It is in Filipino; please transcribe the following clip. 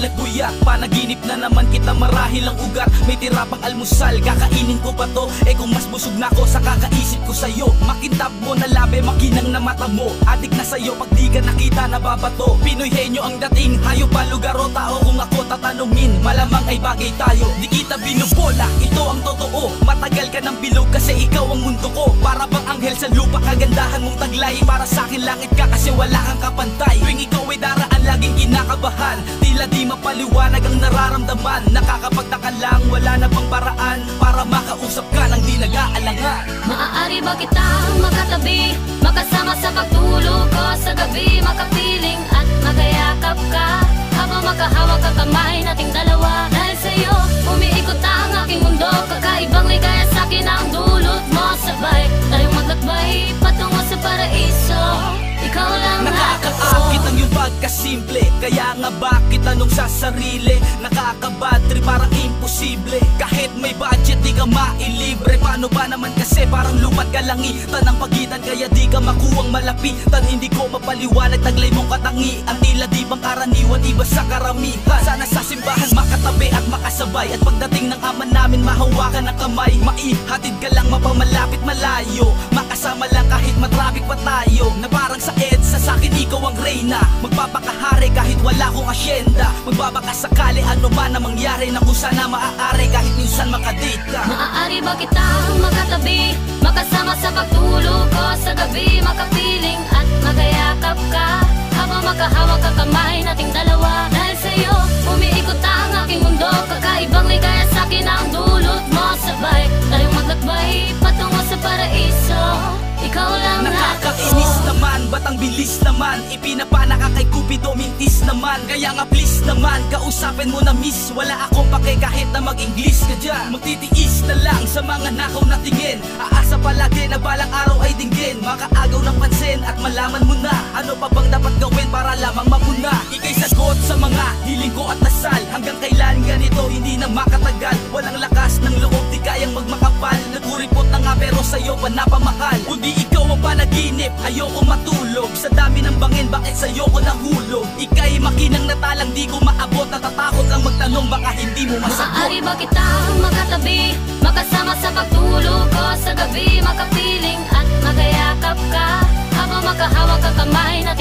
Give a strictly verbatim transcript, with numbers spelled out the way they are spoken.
bakit buyak? Panaginip na naman kita marahil ang ugat. May tira pang almusal, kakainin ko pa to. Eh kung mas busog na ko sa kakaisip ko sa'yo. Makintab mo na labi, makinang na mata mo. Adik na sa'yo pag di ka nakita nababato. Pinoy henyo ang dating, hayop pa lugar o tao. Kung ako tatanungin, malamang ay bagay tayo. Di kita binubola, ito ang totoo. Matagal ka ng bilog kasi ikaw ang mundo ko. Para bang anghel sa lupa, kagandahan mong taglay. Para sa'kin langit ka kasi wala kang kapantay. Tuwing ikaw ay daraan, laging kinakabahan. Tila di mapaliwanag ang nararamdaman. Nakakapagtaka lang, wala na bang paraan para makausap ka nang di nag-aalangan. Maaari ba kitang makatabi, makasama sa pagtulog ko sa gabi, makapiling at makayakap ka habang makahawak ang kamay nating dalawa. Dahil sa'yo, umiikot ang aking mundo. Kakaibang ligaya sa'kin ang dulot mo. Sabay tayong maglakbay patungo sa paraiso. Ikaw lang nakakaakit ang iyong pagkasimple. Kaya nga bakit tanong sa sarili, nakakabad trip parang imposible. Kahit may budget di ka mailibre. Paano ba naman kasi parang lupat ka langitan ng pagitan. Kaya di ka makuwang malapitan. Hindi ko mapaliwanag taglay mong katangian. Tila di bang karaniwan, iba sa karamihan. Sana sa simbahan makatabi at makasabay. At pagdating ng ama namin mahawakan ng kamay. Maihatid ka lang mapamalapit malayo. Makasama lang kahit matraffic pa tayo. Na parang sa EDSA sa'kin ikaw ang reyna. Magpapakahari kahit wala kong asyenda. Magbabaka sakali ano man ang mangyari. Na kung sana maaari kahit minsan makadate ka. Maaari ba kitang makatabi, makasama sa pagtulog ko sa gabi, makapiling at makayakap ka habang makahawak ang kamay nating dalawa. Dahil sa'yo, umiikot ang aking mundo. Kakaibang ligaya sa'kin ang dulot mo. Sabay tayong maglakbay patungo sa paraiso. Ikaw lang nakakainis naman, ba't ang bilis naman? Ipinapanak kay Cupido, mintis naman. Kaya nga please naman, kausapin mo na miss. Wala akong pake kahit na mag-English ka dyan. Magtitiis na lang sa mga nakaw na tingin. Aasa palagi na balang araw ay dinggin. Makaagaw ng pansin at malaman mo na ano pa bang dapat gawin para lamang mapuna. Ika'y sagot sa mga hiling ko at dasal. Hanggang kailan ganito hindi na makatagal. Walang lakas ng loob, di kayang magmakapal. Naguripot na nga pero sa'yo pa napamahal. Kundi ikaw ang panaginip, ayoko matulog. Sa dami ng bangin, bakit sa'yo ko nahulog? Ika'y makinang natalang di ko maabot. Natatakot lang magtanong, baka hindi mo masagot. Maaari ba kitang makatabi, makasama sa pagtulog ko sa gabi, makapiling at makayakap ka habang makahawak ang kamay natin